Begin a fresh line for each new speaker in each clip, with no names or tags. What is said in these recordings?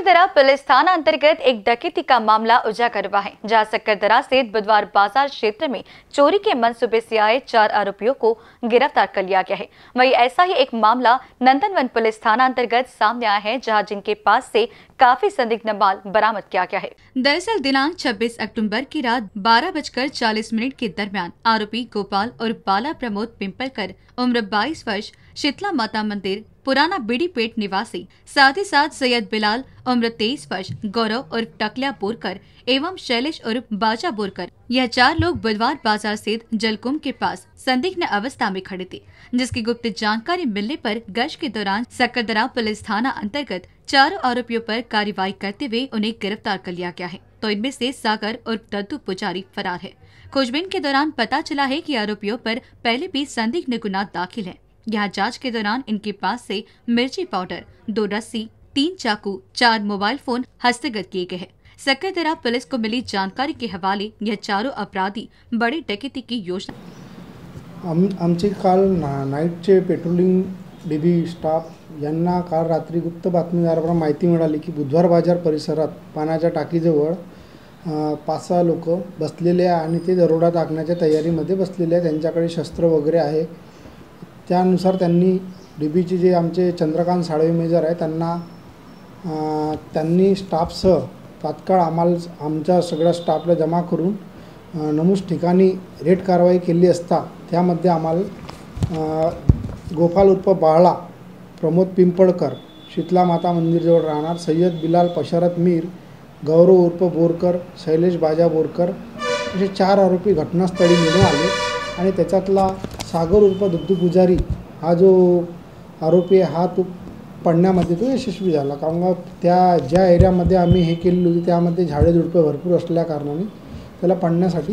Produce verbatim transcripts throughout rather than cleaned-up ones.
Sakkardara police थाना अंतर्गत एक डकैती का मामला उजागर हुआ है, जहां सक्करदरा स्थित बुधवार बाजार क्षेत्र में चोरी के मंसूबे से आए चार आरोपियों को गिरफ्तार कर लिया गया है। वहीं ऐसा ही एक मामला नंदनवन पुलिस थाना अंतर्गत सामने आया है, जहां जिनके पास से काफी संदिग्ध माल बरामद किया गया है। दरअसल दिनांक छब्बीस अक्टूबर की रात बारह बजकर चालीस मिनट के दरमियान आरोपी गोपाल और बाला प्रमोद पिंपलकर उम्र बाईस वर्ष शीतला माता मंदिर पुराना बीडीपेट निवासी, साथ ही साथ सैयद बिलाल उम्र तेईस वर्ष, गौरव और टकलिया बोरकर एवं शैलेश और बाजा बोरकर, यह चार लोग बुधवार बाजार स्थित जलकुंभ के पास संदिग्ध अवस्था में खड़े थे, जिसकी गुप्त जानकारी मिलने पर गश्त के दौरान सक्करदरा पुलिस थाना अंतर्गत चारों आरोपियों पर कार्रवाई करते हुए उन्हें गिरफ्तार कर लिया गया है। तो इनमें से सागर और दद्दू पुजारी फरार है। खोजबीन के दौरान पता चला है कि आरोपियों पर पहले भी संदिग्ध गुना दाखिल है। यहाँ जांच के दौरान इनके पास से मिर्ची पाउडर, दो रस्सी, तीन चाकू, चार मोबाइल फोन हस्तगत किए गए हैं। सक्करदरा पुलिस को मिली जानकारी के हवाले यह चारों अपराधी बड़ी डकैती की योजना
आम आमचे काल ना नाईटचे पेट्रोलिंग डीबी स्टाफ यांना काल रात्री गुप्त बातमीदाराकडून माहिती मिळाली की बुधवार बाजार परिसरात पाण्याच्या टाकीजवळ पाच सहा लोक बसलेले आहे आणि ते दरोडा टाकण्याच्या तयारीमध्ये बसलेले आहेत। त्यांच्याकडे शस्त्र वगैरे आहे। त्यानुसार त्यांनी डीबीचे जे आमचे चंद्रकांत साळवे मेजर आहे त्यांना त्यांनी स्टाफसह तात्काळ आम्हाला आमच्या सगळ्या स्टाफला जमा करून नमूद ठिकाणी रेड कारवाई केली असता त्यामध्ये आम्हाला गोपाल उर्फ बाळा प्रमोद पिंपळकर शीतला माता मंदिरजवळ राहणार, सय्यद बिलाल पशारत मीर, गौरव उर्फ बोरकर, शैलेश बाजा बोरकर असे चार आरोपी घटनास्थळी मिळून आले आणि त्याच्यातला सागर उर्फ दद्दू पुजारी हा जो आरोपी आहे हा तो पडण्यामध्ये तो यशस्वी झाला। कारण त्या ज्या एरियामध्ये आम्ही हे केलेली होती त्यामध्ये झाडे झुडपे भरपूर असल्या कारणाने त्याला पडण्यासाठी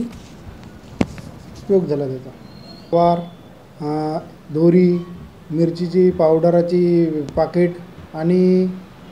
उपयोग झाला त्याचा। वार, दोरी, मिरचीची पावडराची पाकिट आणि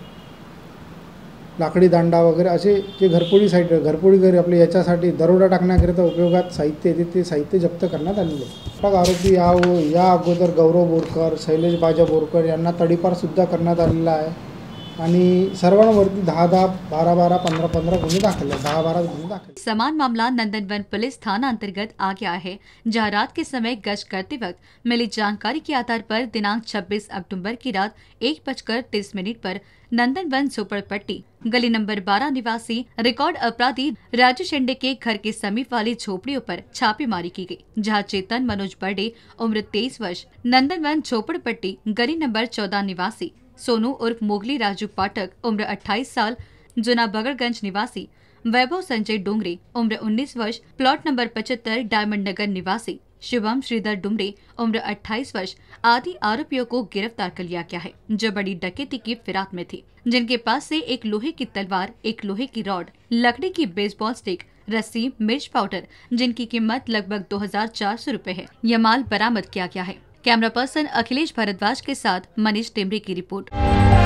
लाकडी दांडा वगैरे असे जे घरपोडी साहित्य घरपोडी घरी आपले याच्यासाठी दरोडा टाकण्याकरिता उपयोगात साहित्य येते ते साहित्य जप्त करण्यात आलेले आहे। आरोपी या या अगोदर गौरव बोरकर, शैलेश बाजा बोरकर यांना तडीपारसुद्धा करण्यात आलेला आहे आणि सर्वांवरती दहा दहा बारह बारह पंद्रह पंद्रह गुन्हे दाखल है दहा बारह गुन्हे दाखल।
समान मामला नंदनवन पुलिस थाना अंतर्गत आ गया है, जहां रात के समय गश्त करते वक्त मिली जानकारी के आधार पर दिनांक छब्बीस अक्टूबर की रात एक बजकर तीस मिनट पर नंदनवन झोपड़पट्टी गली नंबर बारह निवासी रिकॉर्ड अपराधी राजू शेंडे के घर के समीप वाली झोपड़ियों पर छापेमारी की गई, जहां चेतन मनोज बर्डे उम्र तेईस वर्ष, नंदनवन झोपड़पट्टी गली नंबर चौदह निवासी, सोनू उर्फ मोगली राजू पाठक उम्र अट्ठाईस साल, जुना बगड़गंज निवासी, वैभव संजय डोंगरे उम्र उन्नीस वर्ष, प्लॉट नंबर पचहत्तर डायमंड नगर निवासी, शिवम श्रीधर डुमरे उम्र अट्ठाईस वर्ष आदि आरोपियों को गिरफ्तार कर लिया गया है, जो बड़ी डकैती की फिराक में थी, जिनके पास से एक लोहे की तलवार, एक लोहे की रॉड, लकड़ी की बेसबॉल स्टिक, रस्सी, मिर्च पाउडर, जिनकी कीमत लगभग दो हजार चार सौ रूपए है, यह माल बरामद किया गया है। कैमरा पर्सन अखिलेश भारद्वाज के साथ मनीष टेमरे की रिपोर्ट।